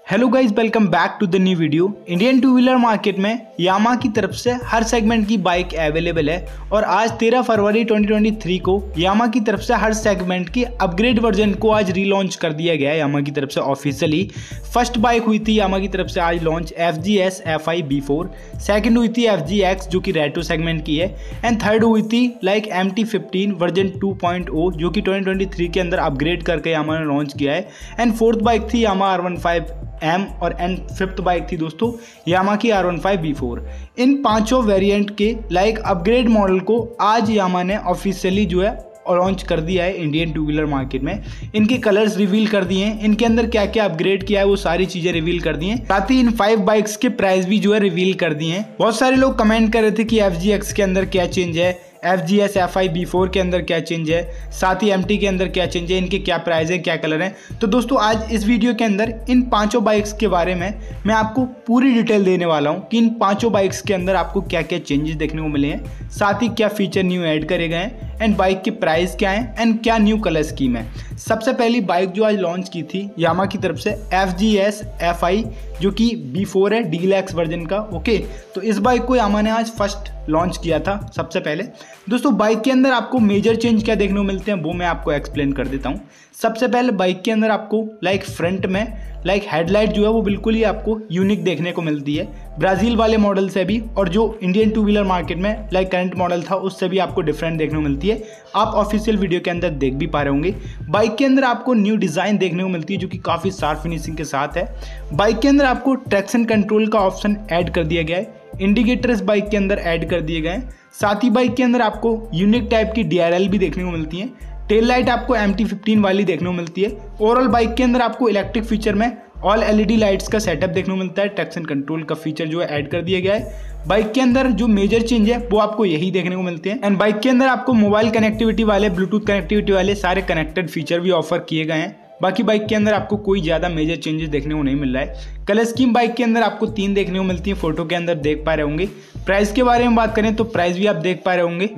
Hello guys, welcome back to the new video. Indian two wheeler market में Yamaha की तरफ से हर सेगमेंट की बाइक अवेलेबल है और आज 13 फरवरी 2023 को यामा की तरफ से हर सेगमेंट की अपग्रेड वर्जन को आज रीलॉन्च कर दिया गया है यामा की तरफ से ऑफिशियली। फर्स्ट बाइक हुई थी यामा की तरफ से आज launch FGS FI B4, second हुई थी FGX जो कि रेट्रो सेगमेंट की है, एंड थर्ड हुई थी MT15 वर्जन 2.0 जो कि 2023 के अंदर अपग्रेड करके यामा ने लॉन्च किया है, एंड फोर्थ बाइक थी यामा R15M और एंड फिफ्थ बाइक थी दोस्तों यामा की R15 B4। इन पांचों वेरिएंट के अपग्रेड मॉडल को आज यामा ने ऑफिशियली जो है लॉन्च कर दिया है इंडियन टू व्हीलर मार्केट में। इनके कलर्स रिवील कर दिए हैं, इनके अंदर क्या क्या अपग्रेड किया है वो सारी चीजें रिवील कर दी हैं, साथ ही इन 5 बाइक्स के प्राइस भी जो है रिवील कर दिए हैं। बहुत सारे लोग कमेंट कर रहे थे कि FGX के अंदर क्या चेंज है, FGS FI B4 के अंदर क्या चेंज है, साथ ही MT के अंदर क्या चेंज है, इनके क्या प्राइस है, क्या कलर है। तो दोस्तों आज इस वीडियो के अंदर इन पांचों बाइक्स के बारे में मैं आपको पूरी डिटेल देने वाला हूं कि इन पांचों बाइक्स के अंदर आपको क्या क्या चेंजेस देखने को मिले हैं, साथ ही क्या फीचर न्यू ऐड करे गए हैं, एंड बाइक के प्राइस क्या है, एंड क्या न्यू कलर स्कीम है। सबसे पहली बाइक जो आज लॉन्च की थी यामा की तरफ से FGS FI जो कि B4 है डीलैक्स वर्जन का। ओके, तो इस बाइक को यामा ने आज फर्स्ट लॉन्च किया था। सबसे पहले दोस्तों बाइक के अंदर आपको मेजर चेंज क्या देखने को मिलते हैं वो मैं आपको एक्सप्लेन कर देता हूँ। सबसे पहले बाइक के अंदर आपको फ्रंट में हेडलाइट जो है वो बिल्कुल ही आपको यूनिक देखने को मिलती है, ब्राज़ील वाले मॉडल से भी, और जो इंडियन टू व्हीलर मार्केट में करंट मॉडल था उससे भी आपको डिफरेंट देखने को मिलती है। आप ऑफिशियल वीडियो के अंदर देख भी पा रहे होंगे। बाइक के अंदर आपको न्यू डिज़ाइन देखने को मिलती है जो कि काफ़ी शार्प फिनिशिंग के साथ है। बाइक के अंदर आपको ट्रैक्शन कंट्रोल का ऑप्शन ऐड कर दिया गया है, इंडिकेटर इस बाइक के अंदर ऐड कर दिए गए हैं, साथ ही बाइक के अंदर आपको यूनिक टाइप की DRL भी देखने को मिलती है। टेल लाइट आपको MT15 वाली देखने को मिलती है। ओवरऑल बाइक के अंदर आपको इलेक्ट्रिक फीचर में ऑल LED लाइट्स का सेटअप देखने को मिलता है, ट्रैक्शन कंट्रोल का फीचर जो है ऐड कर दिया गया है। बाइक के अंदर जो मेजर चेंज है वो आपको यही देखने को मिलते हैं, एंड बाइक के अंदर आपको मोबाइल कनेक्टिविटी वाले, ब्लूटूथ कनेक्टिविटी वाले सारे कनेक्टेड फीचर भी ऑफर किए गए हैं। बाकी बाइक के अंदर आपको कोई ज़्यादा मेजर चेंजेस देखने को नहीं मिल रहा है। कलर स्कीम बाइक के अंदर आपको 3 देखने को मिलती है, फोटो के अंदर देख पा रहे होंगे। प्राइस के बारे में बात करें तो प्राइस भी आप देख पा रहे होंगे,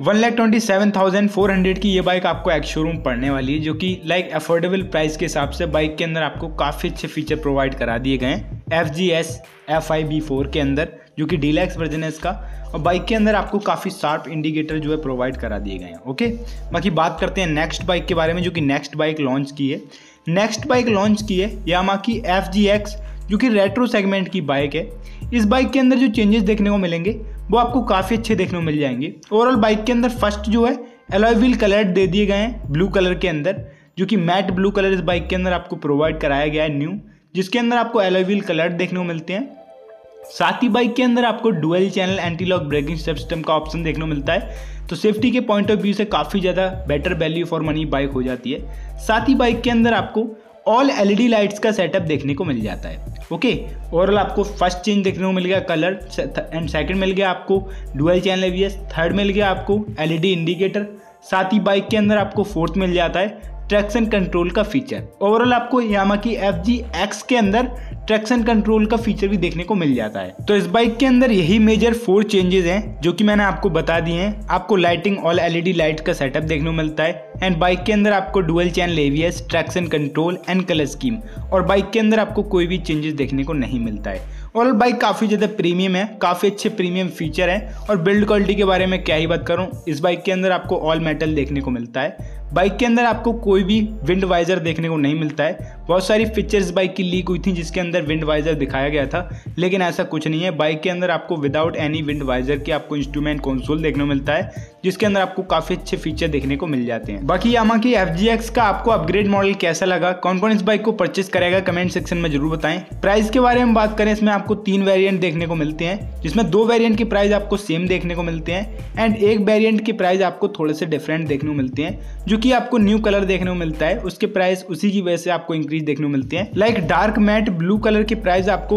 1,27,400 की ये बाइक आपको एक्स शोरूम पड़ने वाली है, जो कि अफोर्डेबल प्राइस के हिसाब से बाइक के अंदर आपको काफ़ी अच्छे फीचर प्रोवाइड करा दिए गए हैं FGS FI B4 के अंदर, जो कि डीलैक्स वर्जन है इसका। और बाइक के अंदर आपको काफ़ी शार्प इंडिकेटर जो है प्रोवाइड करा दिए गए हैं। ओके, बाकी बात करते हैं नेक्स्ट बाइक के बारे में, जो कि नेक्स्ट बाइक लॉन्च की है। नेक्स्ट बाइक लॉन्च की है यामा की FGX जो कि रेट्रो सेगमेंट की बाइक है। इस बाइक के अंदर जो चेंजेस देखने को मिलेंगे वो आपको काफ़ी अच्छे देखने को मिल जाएंगे। ओवरऑल बाइक के अंदर फर्स्ट जो है एलॉय व्हील कलर दे दिए गए हैं ब्लू कलर के अंदर, जो कि मैट ब्लू कलर इस बाइक के अंदर आपको प्रोवाइड कराया गया है न्यू, जिसके अंदर आपको एलॉय व्हील कलर देखने को मिलते हैं। साथ ही बाइक के अंदर आपको dual channel anti lock braking system का ऑप्शन देखने को मिलता है, तो सेफ्टी के पॉइंट ऑफ व्यू से काफ़ी ज़्यादा better value for money bike हो जाती है। साथ ही बाइक के अंदर आपको ऑल LED लाइट्स का सेटअप देखने को मिल जाता है। ओके, ओवरऑल आपको फर्स्ट चेंज देखने को मिल गया कलर, एंड सेकंड मिल गया आपको डुअल चैनल ABS, थर्ड मिल गया आपको LED इंडिकेटर, साथ ही बाइक के अंदर आपको फोर्थ मिल जाता है ट्रैक्शन कंट्रोल का फीचर। ओवरऑल आपको यामा की FGX के अंदर ट्रैक्शन कंट्रोल का फीचर भी देखने को मिल जाता है। तो इस बाइक के अंदर यही मेजर 4 चेंजेस हैं जो कि मैंने आपको बता दिए हैं। आपको लाइटिंग ऑल LED लाइट का सेटअप देखने को मिलता है, एंड बाइक के अंदर आपको dual channel ABS, traction control and colour scheme, और बाइक के अंदर आपको कोई भी चेंजेस देखने को नहीं मिलता है। और बाइक काफ़ी ज़्यादा प्रीमियम है, काफ़ी अच्छे प्रीमियम फीचर है, और बिल्ड क्वालिटी के बारे में क्या ही बात करूं, इस बाइक के अंदर आपको ऑल मेटल देखने को मिलता है। बाइक के अंदर आपको कोई भी विंड वाइजर देखने को नहीं मिलता है। बहुत सारी फीचर्स बाइक की लीक हुई थी जिसके अंदर विंड वाइजर दिखाया गया था, लेकिन ऐसा कुछ नहीं है। बाइक के अंदर आपको विदाउट एनी विंड वाइजर के आपको इंस्ट्रूमेंट कंसोल देखने को मिलता है, जिसके अंदर आपको काफ़ी अच्छे फीचर देखने को मिल जाते हैं। बाकी यामा की FGX का आपको अपग्रेड मॉडल कैसा लगा, कौन कौन इस बाइक को परचेस करेगा, कमेंट सेक्शन में जरूर बताएं। प्राइस के बारे में बात करें, इसमें आपको 3 वेरिएंट देखने को मिलते हैं, जिसमें 2 वेरिएंट के प्राइस आपको सेम देखने को मिलते हैं, एंड एक वेरिएंट के प्राइस आपको थोड़े से डिफरेंट देखने को मिलते हैं, जो कि आपको न्यू कलर देखने को मिलता है, उसके प्राइस उसी की वजह से आपको इंक्रीज देखने को मिलते हैं। डार्क मैट ब्लू कलर की प्राइस आपको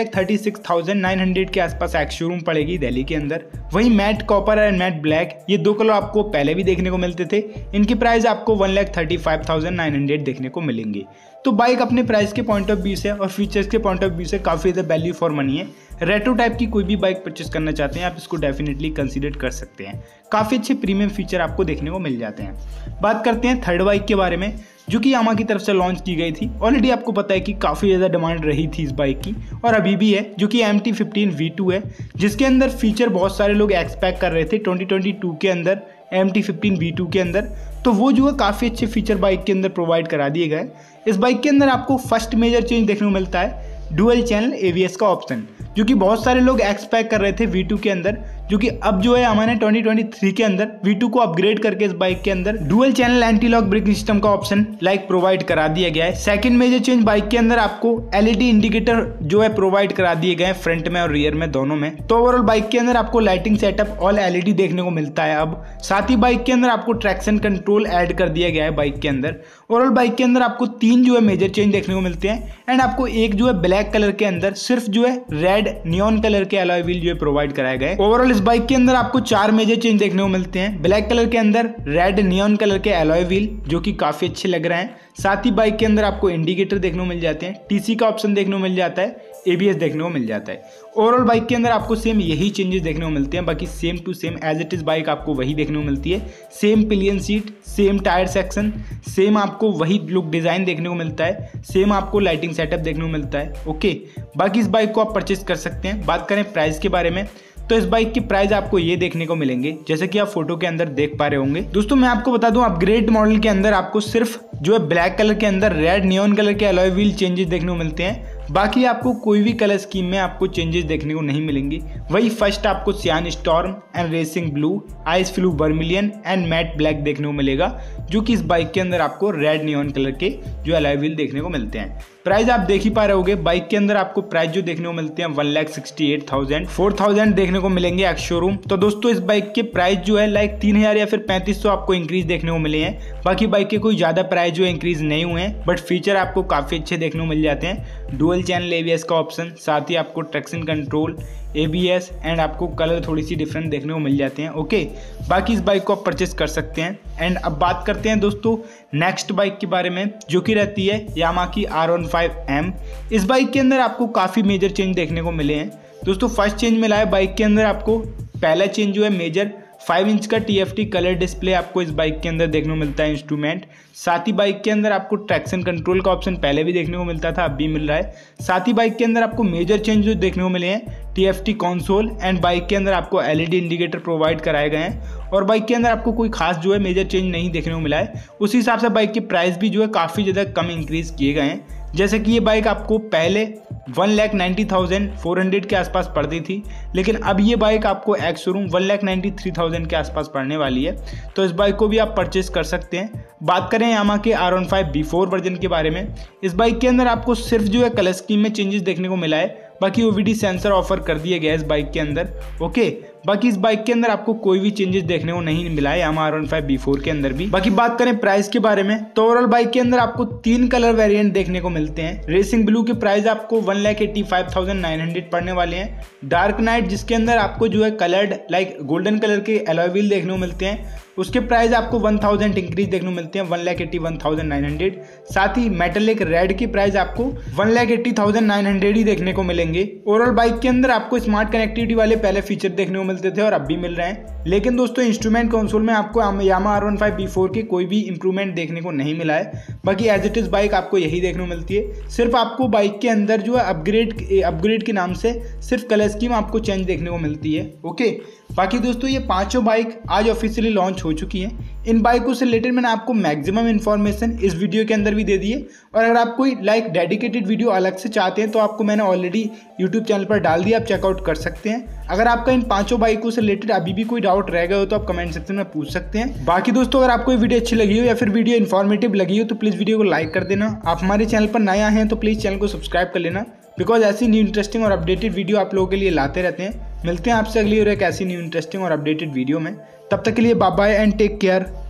1,36,900 के आसपास एक्स शोरूम पड़ेगी दिल्ली के अंदर। वहीं matte copper and matte black, ये 2 कलर आपको पहले भी देखने को मिलते थे, इनकी प्राइस आपको 1,35,900 देखने को मिलेंगे। तो बाइक अपने प्राइस के पॉइंट ऑफ व्यू से और फीचर्स के पॉइंट ऑफ व्यू से काफ़ी ज़्यादा वैल्यू फॉर मनी है। रेट्रो टाइप की कोई भी बाइक परचेस करना चाहते हैं आप इसको डेफिनेटली कंसीडर कर सकते हैं। काफ़ी अच्छे प्रीमियम फीचर आपको देखने को मिल जाते हैं। बात करते हैं थर्ड बाइक के बारे में जो कि यामाहा की तरफ से लॉन्च की गई थी। ऑलरेडी आपको पता है कि काफ़ी ज़्यादा डिमांड रही थी इस बाइक की और अभी भी है, जो कि MT-15 V2 है, जिसके अंदर फीचर बहुत सारे लोग एक्सपेक्ट कर रहे थे 2022 के अंदर MT-15 V2 के अंदर। तो वो जो है काफ़ी अच्छे फीचर बाइक के अंदर प्रोवाइड करा दिए गए। इस बाइक के अंदर आपको फर्स्ट मेजर चेंज देखने को मिलता है डुअल चैनल ABS का ऑप्शन, जो कि बहुत सारे लोग एक्सपेक्ट कर रहे थे V2 के अंदर, जो कि अब जो है हमारे 2023 के अंदर V2 को अपग्रेड करके इस बाइक के अंदर dual channel anti lock braking system का ऑप्शन प्रोवाइड करा दिया गया है। सेकंड मेजर चेंज बाइक के अंदर आपको LED इंडिकेटर जो है प्रोवाइड करा दिए गए फ्रंट में और रियर में दोनों में। तो ओवरऑल बाइक के अंदर आपको लाइटिंग सेटअप ऑल LED देखने को मिलता है अब। साथ ही बाइक के अंदर आपको ट्रैक्शन कंट्रोल ऐड कर दिया गया है बाइक के अंदर। ओवरऑल बाइक के अंदर आपको 3 जो है मेजर चेंज देखने को मिलते हैं एंड आपको एक जो है ब्लैक कलर के अंदर सिर्फ जो है रेड नियॉन कलर के अलॉय व्हील जो है प्रोवाइड कराए गए। ओवरऑल इस बाइक के अंदर आपको 4 मेजर चेंज देखने को मिलते हैं। ब्लैक कलर के अंदर रेड नियॉन कलर के अलॉय व्हील जो कि काफी अच्छे लग रहे हैं। साथ ही बाइक के अंदर आपको इंडिकेटर देखने को मिल जाते हैं, TC का ऑप्शन देखने को मिल जाता है, ABS देखने को मिल जाता है। ओवरऑल बाइक के अंदर आपको सेम यही चेंजेस देखने को मिलते हैं, बाकी same to same as it is bike आपको वही देखने को मिलती है। Same pillion seat, same tyre section, same आपको वही लुक डिजाइन देखने को मिलता है, सेम आपको लाइटिंग सेटअप देखने को मिलता है। ओके, बाकी इस बाइक को आप परचेस कर सकते हैं। बात करें प्राइस के बारे में तो इस बाइक की प्राइस आपको ये देखने को मिलेंगे जैसे कि आप फोटो के अंदर देख पा रहे होंगे। दोस्तों मैं आपको बता दूं अपग्रेड मॉडल के अंदर आपको सिर्फ जो है ब्लैक कलर के अंदर रेड नियॉन कलर के अलॉय व्हील चेंजेस देखने को मिलते हैं। बाकी आपको कोई भी कलर स्कीम में आपको चेंजेस देखने को नहीं मिलेंगे। वही फर्स्ट आपको cyan storm and racing blue, ice fluo vermilion and matte black देखने को मिलेगा, जो कि इस बाइक के अंदर आपको रेड नियॉन कलर के जो अलॉय व्हील देखने को मिलते हैं। प्राइस आप देख ही पा रहे होगे, बाइक के अंदर आपको प्राइस जो देखने को मिलते हैं 1,68,000, 4,000 देखने को मिलेंगे एक्स शोरूम। तो दोस्तों इस बाइक के प्राइस जो है 3,000 या फिर 3,500 आपको इंक्रीज देखने को मिले हैं। बाकी बाइक के कोई ज्यादा प्राइस जो इंक्रीज नहीं हुए हैं, बट फीचर आपको काफी अच्छे देखने को मिल जाते हैं। डुअल चैनल ABS का ऑप्शन, साथ ही आपको ट्रैक्शन कंट्रोल, ABS एंड आपको कलर थोड़ी सी डिफरेंट देखने को मिल जाते हैं। ओके, बाकी इस बाइक को आप परचेस कर सकते हैं। एंड अब बात करते हैं दोस्तों नेक्स्ट बाइक के बारे में जो कि रहती है यामाहा की R15M। इस बाइक के अंदर आपको काफ़ी मेजर चेंज देखने को मिले हैं। दोस्तों फर्स्ट चेंज मिला है बाइक के अंदर आपको, पहला चेंज जो है मेजर 5 इंच का TFT कलर डिस्प्ले आपको इस बाइक के अंदर देखने को मिलता है इंस्ट्रूमेंट। साथ ही बाइक के अंदर आपको ट्रैक्शन कंट्रोल का ऑप्शन पहले भी देखने को मिलता था, अब भी मिल रहा है। साथ ही बाइक के अंदर आपको मेजर चेंज जो देखने को मिले हैं TFT कंसोल एंड बाइक के अंदर आपको LED इंडिकेटर प्रोवाइड कराए गए हैं। और बाइक के अंदर आपको कोई खास जो है मेजर चेंज नहीं देखने को मिला है। उसी हिसाब से बाइक के प्राइस भी जो है काफ़ी ज़्यादा कम इंक्रीज किए गए हैं। जैसे कि ये बाइक आपको पहले 1,90,400 के आसपास पड़ती थी, लेकिन अब ये बाइक आपको एक्स शोरूम 1,93,000 के आसपास पड़ने वाली है। तो इस बाइक को भी आप परचेस कर सकते हैं। बात करें यामाहा के R15 B4 वर्जन के बारे में, इस बाइक के अंदर आपको सिर्फ जो है कलर स्कीम में चेंजेस देखने को मिला है, बाकी OBD सेंसर ऑफर कर दिया गया है इस बाइक के अंदर। ओके, बाकी इस बाइक के अंदर आपको कोई भी चेंजेस देखने को नहीं मिला है यामाहा R15 B4 के अंदर भी। बाकी बात करें प्राइस के बारे में तो ओवरऑल बाइक के अंदर आपको 3 कलर वेरिएंट देखने को मिलते हैं। रेसिंग ब्लू के प्राइस आपको 1,85,900 पड़ने वाले हैं। डार्क नाइट जिसके अंदर आपको जो है कलर्ड गोल्डन कलर के अलॉय व्हील देखने को मिलते हैं, उसके प्राइस आपको 1,000 इंक्रीज देखने को मिलते हैं 1,81,900। साथ ही मेटेलिक रेड की प्राइस आपको 1,80,900 ही देखने को मिलेंगे। ओवरऑल बाइक के अंदर आपको स्मार्ट कनेक्टिविटी वाले पहले फीचर देखने को मिलते थे और अब भी मिल रहे हैं, लेकिन दोस्तों इंस्ट्रूमेंट कंसोल में आपको यामाहा R15 B4 के कोई भी इंप्रूवमेंट देखने को नहीं मिला है। बाकी एज इट इज बाइक आपको यही देखने को मिलती है। सिर्फ आपको बाइक के अंदर जो है अपग्रेड के नाम से सिर्फ कलर स्कीम आपको चेंज देखने को मिलती है। ओके, बाकी दोस्तों ये पांचों बाइक आज ऑफिशियली लॉन्च हो चुकी हैं। इन बाइकों से रिलेटेड मैंने आपको मैक्सिमम इन्फॉर्मेशन इस वीडियो के अंदर भी दे दी है, और अगर आप कोई डेडिकेटेड वीडियो अलग से चाहते हैं तो आपको मैंने ऑलरेडी यूट्यूब चैनल पर डाल दिया, आप चेकआउट कर सकते हैं। अगर आपका इन पांचों बाइकों से रिलेटेड अभी भी कोई डाउट रह गया हो तो आप कमेंट सेक्शन में पूछ सकते हैं। बाकी दोस्तों अगर आपको ये वीडियो अच्छी लगी हो या फिर वीडियो इन्फॉर्मेटिव लगी हो तो प्लीज़ वीडियो को लाइक कर देना। आप हमारे चैनल पर नया हैं तो प्लीज़ चैनल को सब्सक्राइब कर लेना, बिकॉज ऐसी न्यू इंटरेस्टिंग और अपडेटेड वीडियो आप लोगों के लिए लाते रहते हैं। मिलते हैं आपसे अगली और एक ऐसी न्यू इंटरेस्टिंग और अपडेटेड वीडियो में। तब तक के लिए bye bye and take care.